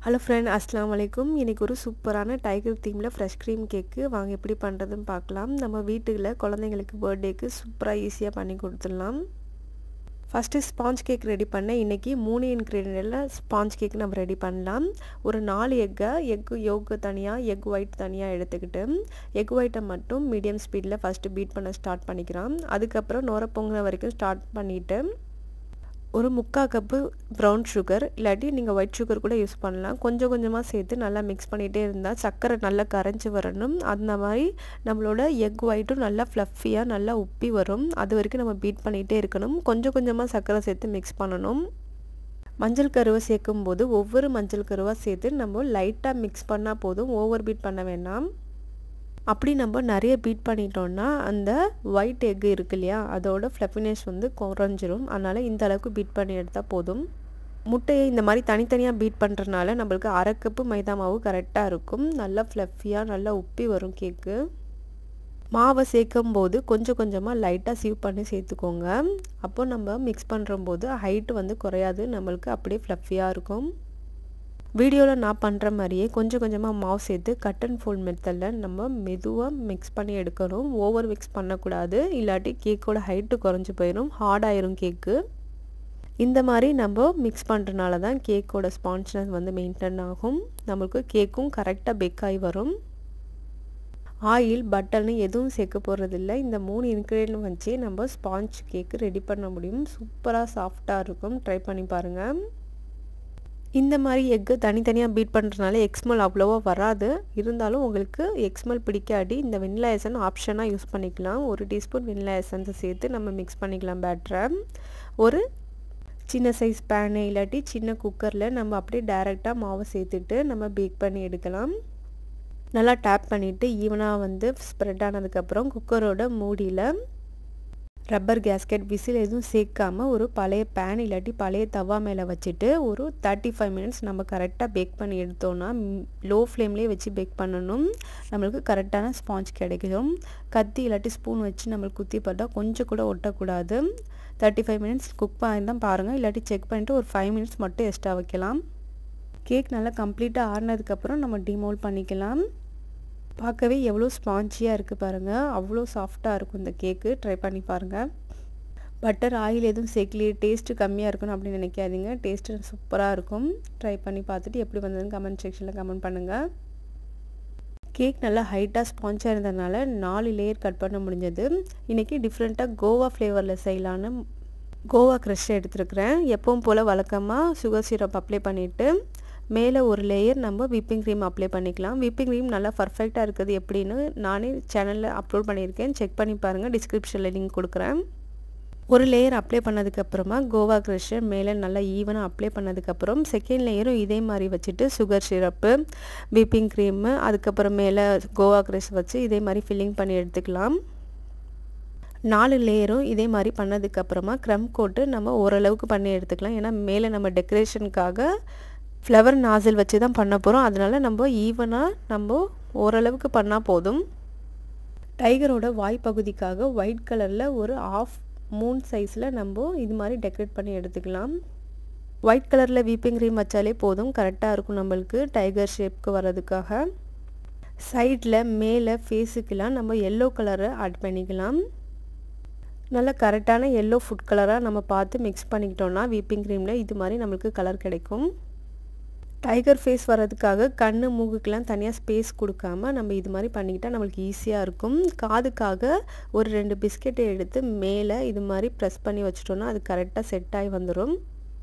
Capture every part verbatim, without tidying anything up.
Hello friend, அஸ்ஸலாமு அலைக்கும். இன்றைக்கி ஒரு சூப்பரான டைகர் தீமில் ஃப்ரெஷ் க்ரீம் கேக்கு வாங்க எப்படி பண்ணுறதுன்னு பார்க்கலாம். நம்ம வீட்டில் குழந்தைங்களுக்கு பர்த்டேக்கு சூப்பராக ஈஸியாக பண்ணி கொடுத்துடலாம். ஃபஸ்ட்டு ஸ்பாஞ்ச் கேக் ரெடி பண்ண இன்றைக்கி மூணு இன்க்ரீடியண்ட்டில் ஸ்பாஞ்ச் கேக் நம்ம ரெடி பண்ணலாம். ஒரு நாலு எக்கை எக்கு யோக்கு தனியாக எக் ஒயிட் தனியாக எடுத்துக்கிட்டு எக் ஒயிட்டை மட்டும் மீடியம் ஸ்பீடில் ஃபஸ்ட்டு பீட் பண்ண ஸ்டார்ட் பண்ணிக்கிறோம். அதுக்கப்புறம் நுர பொங்குற வரைக்கும் ஸ்டார்ட் பண்ணிவிட்டு ஒரு முக்கால் கப்பு ப்ரௌன் சுகர் இல்லாட்டி நீங்கள் ஒயிட் சுகர் கூட யூஸ் பண்ணலாம். கொஞ்சம் கொஞ்சமாக சேர்த்து நல்லா மிக்ஸ் பண்ணிகிட்டே இருந்தால் சர்க்கரை நல்லா கரைஞ்சி வரணும். அந்த மாதிரி நம்மளோட எக் ஒயிட்டும் நல்லா ஃப்ளஃபியாக நல்லா உப்பி வரும். அது வரைக்கும் நம்ம பீட் பண்ணிகிட்டே இருக்கணும். கொஞ்சம் கொஞ்சமாக சர்க்கரை சேர்த்து மிக்ஸ் பண்ணணும். மஞ்சள் கருவை சேர்க்கும் போது ஒவ்வொரு மஞ்சள் கருவாக சேர்த்து நம்ம லைட்டாக மிக்ஸ் பண்ணால் போதும், ஓவர் பீட் பண்ண வேண்டாம். அப்படி நம்ம நிறைய பீட் பண்ணிட்டோம்னா அந்த ஒயிட் எக் இருக்கு இல்லையா, அதோட ஃப்ளஃபினஸ் வந்து குறைஞ்சிரும். அதனால் இந்த அளவுக்கு பீட் பண்ணி எடுத்தால் போதும். முட்டையை இந்த மாதிரி தனித்தனியாக பீட் பண்ணுறதுனால நம்மளுக்கு அரை கப்பு மைதா மாவு கரெக்டாக இருக்கும். நல்லா ஃப்ளஃபியாக நல்லா உப்பி வரும் கேக்கு. மாவை சேர்க்கும் போது கொஞ்சம் கொஞ்சமாக லைட்டாக சீவ் பண்ணி சேர்த்துக்கோங்க. அப்போ நம்ம மிக்ஸ் பண்ணுறம்போது ஹைட்டு வந்து குறையாது, நம்மளுக்கு அப்படியே ஃப்ளஃபியாக இருக்கும். வீடியோவில் நான் பண்ணுற மாதிரியே கொஞ்சம் கொஞ்சமாக மாவு சேர்த்து கட் அண்ட் ஃபோல்ட் மெத்தடில் நம்ம மெதுவாக மிக்ஸ் பண்ணி எடுக்கணும். ஓவர் மிக்ஸ் பண்ணக்கூடாது, இல்லாட்டி கேக்கோட ஹைட்டு குறைஞ்சி போயிடும், ஹார்டாயிரும் கேக்கு. இந்த மாதிரி நம்ம மிக்ஸ் பண்ணுறதுனால தான் கேக்கோட ஸ்பான்ஜ்னஸ் வந்து மெயின்டைன் ஆகும். நம்மளுக்கு கேக்கும் கரெக்டாக பேக் ஆகி வரும். ஆயில் பட்டர்னு எதுவும் சேர்க்க போகிறதில்ல. இந்த மூணு இன்க்ரீடியன்ட் வச்சு நம்ம ஸ்பாஞ்ச் கேக்கு ரெடி பண்ண முடியும். சூப்பராக சாஃப்டாக இருக்கும். ட்ரை பண்ணி பாருங்கள். இந்த மாதிரி எக்கு தனித்தனியாக பீட் பண்ணுறதுனால எக்ஸ்மெல் அவ்வளோவா வராது. இருந்தாலும் உங்களுக்கு எக்ஸ்மெல் பிடிக்காடி இந்த வெனிலா எசன்ஸ் ஆப்ஷனாக யூஸ் பண்ணிக்கலாம். ஒரு டீஸ்பூன் வெனிலா எசன்ஸை சேர்த்து நம்ம மிக்ஸ் பண்ணிக்கலாம் பேட்டரை. ஒரு சின்ன சைஸ் பேனு இல்லாட்டி சின்ன குக்கரில் நம்ம அப்படியே டைரெக்டாக மாவை சேர்த்துட்டு நம்ம பேக் பண்ணி எடுக்கலாம். நல்லா டேப் பண்ணிவிட்டு ஈவனாக வந்து ஸ்ப்ரெட் ஆனதுக்கப்புறம் குக்கரோட மூடியில் ரப்பர் கேஸ்கெட் விசில் எதுவும் சேர்க்காமல் ஒரு பழைய பேன் இல்லாட்டி பழைய தவா மேலே வச்சுட்டு ஒரு தேர்ட்டி ஃபைவ் மினிட்ஸ் நம்ம கரெக்டாக பேக் பண்ணி எடுத்தோன்னா லோ ஃப்ளேம்லேயே வச்சு பேக் பண்ணணும். நம்மளுக்கு கரெக்டான ஸ்பாஞ்ச் கிடைக்கும். கத்தி இல்லாட்டி ஸ்பூன் வச்சு நம்மளுக்கு குத்தி போட்டால் கொஞ்சம் கூட ஒட்டக்கூடாது. தேர்ட்டி ஃபைவ் மினிட்ஸ் குக் பண்ணி தான் பாருங்கள், இல்லாட்டி செக் பண்ணிவிட்டு ஒரு ஃபைவ் மினிட்ஸ் மட்டும் எக்ஸ்ட்ரா வைக்கலாம். கேக் நல்லா கம்ப்ளீட்டாக ஆறினதுக்கப்புறம் நம்ம டிமோல்ட் பண்ணிக்கலாம். பார்க்கவே எவ்வளோ ஸ்பாஞ்சியாக இருக்குது பாருங்கள், அவ்வளோ சாஃப்டாக இருக்கும் இந்த கேக்கு. ட்ரை பண்ணி பாருங்கள். பட்டர் ஆயில் எதுவும் சேர்க்கலையே, டேஸ்ட்டு கம்மியாக இருக்கணும் அப்படின்னு நினைக்காதீங்க. டேஸ்ட்டு சூப்பராக இருக்கும். ட்ரை பண்ணி பார்த்துட்டு எப்படி வந்ததுன்னு கமெண்ட் செக்ஷனில் கமெண்ட் பண்ணுங்கள். கேக் நல்லா ஹைட்டாக ஸ்பாஞ்சாக இருந்ததுனால நாலு லேயர் கட் பண்ண முடிஞ்சது. இன்றைக்கி டிஃப்ரெண்ட்டாக கோவா ஃப்ளேவரில் செய்யலான்னு கோவா க்ரஷ் எடுத்துருக்குறேன். எப்பவும் போல் வழக்கமாக சுகர் சிரப் அப்ளை பண்ணிவிட்டு மேலே ஒரு லேயர் நம்ம விப்பிங் க்ரீம் அப்ளை பண்ணிக்கலாம். விப்பிங் க்ரீம் நல்லா பர்ஃபெக்டாக இருக்குது எப்படின்னு நானே சேனலில் அப்லோட் பண்ணியிருக்கேன். செக் பண்ணி பாருங்கள், டிஸ்கிரிப்ஷனில் லிங்க் கொடுக்குறேன். ஒரு லேயர் அப்ளை பண்ணதுக்கப்புறமா கோவா க்ரஷ்ஷை மேலே நல்லா ஈவனாக அப்ளை பண்ணதுக்கப்புறம் செகண்ட் லேயரும் இதே மாதிரி வச்சுட்டு சுகர் சிரப்பு விப்பிங் க்ரீமு அதுக்கப்புறம் மேலே கோவா க்ரஷ் வச்சு இதே மாதிரி ஃபில்லிங் பண்ணி எடுத்துக்கலாம். நாலு லேயரும் இதே மாதிரி பண்ணதுக்கப்புறமா க்ரம் கோட்டு நம்ம ஓரளவுக்கு பண்ணி எடுத்துக்கலாம். ஏன்னா மேலே நம்ம டெக்கரேஷனுக்காக ஃப்ளவர் நாசில் வச்சு தான் பண்ண போகிறோம். அதனால் நம்ம ஈவனாக நம்ம ஓரளவுக்கு பண்ணால் போதும். டைகரோட வாய் பகுதிக்காக ஒயிட் கலரில் ஒரு ஆஃப் மூன் சைஸில் நம்ம இது மாதிரி டெக்கரேட் பண்ணி எடுத்துக்கலாம். ஒயிட் கலரில் வீப்பிங் க்ரீம் வச்சாலே போதும், கரெக்டாக இருக்கும் நம்மளுக்கு டைகர் ஷேப்க்கு வர்றதுக்காக. சைடில் மேலே ஃபேஸுக்கெலாம் நம்ம எல்லோ கலரை ஆட் பண்ணிக்கலாம். நல்லா கரெக்டான எல்லோ ஃபுட் கலராக நம்ம பார்த்து மிக்ஸ் பண்ணிக்கிட்டோன்னா வீப்பிங் க்ரீமில் இது மாதிரி நம்மளுக்கு கலர் கிடைக்கும். டைகர் ஃபேஸ் வர்றதுக்காக கண்ணு மூக்குக்கெலாம் தனியாக ஸ்பேஸ் கொடுக்காம நம்ம இது மாதிரி பண்ணிக்கிட்டால் நம்மளுக்கு ஈஸியாக இருக்கும். காதுக்காக ஒரு ரெண்டு பிஸ்கெட்டை எடுத்து மேலே இது மாதிரி ப்ரெஸ் பண்ணி வச்சிட்டோன்னா அது கரெக்டாக செட் ஆகி வந்துடும்.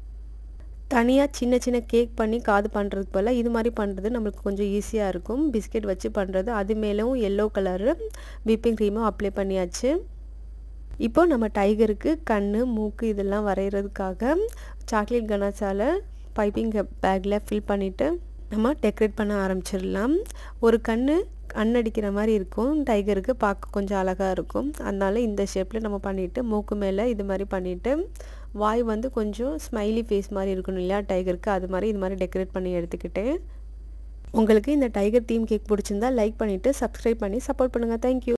தனியாக சின்ன சின்ன கேக் பண்ணி காது பண்ணுறதுக்கு போல் இது மாதிரி பண்ணுறது நம்மளுக்கு கொஞ்சம் ஈஸியாக இருக்கும். பிஸ்கெட் வச்சு பண்ணுறது. அது மேலும் எல்லோ கலரு விப்பிங் க்ரீமும் அப்ளை பண்ணியாச்சு. இப்போ நம்ம டைகருக்கு கண் மூக்கு இதெல்லாம் வரைகிறதுக்காக சாக்லேட் கனாச்சால பைப்பிங் பேக்கில் ஃபில் பண்ணிவிட்டு நம்ம டெக்கரேட் பண்ண ஆரம்பிச்சிடலாம். ஒரு கண் கண்ணடிக்கிற மாதிரி இருக்கும், டைகருக்கு பார்க்க கொஞ்சம் அழகாக இருக்கும். அதனால் இந்த ஷேப்பில் நம்ம பண்ணிவிட்டு மூக்கு மேலே இது மாதிரி பண்ணிவிட்டு வாய் வந்து கொஞ்சம் ஸ்மைலி ஃபேஸ் மாதிரி இருக்கணும் இல்லையா டைகருக்கு, அது மாதிரி இது மாதிரி டெக்கரேட் பண்ணி எடுத்துக்கிட்டேன். உங்களுக்கு இந்த டைகர் தீம் கேக் பிடிச்சிருந்தா லைக் பண்ணிவிட்டு சப்ஸ்கிரைப் பண்ணி சப்போர்ட் பண்ணுங்கள். தேங்க்யூ.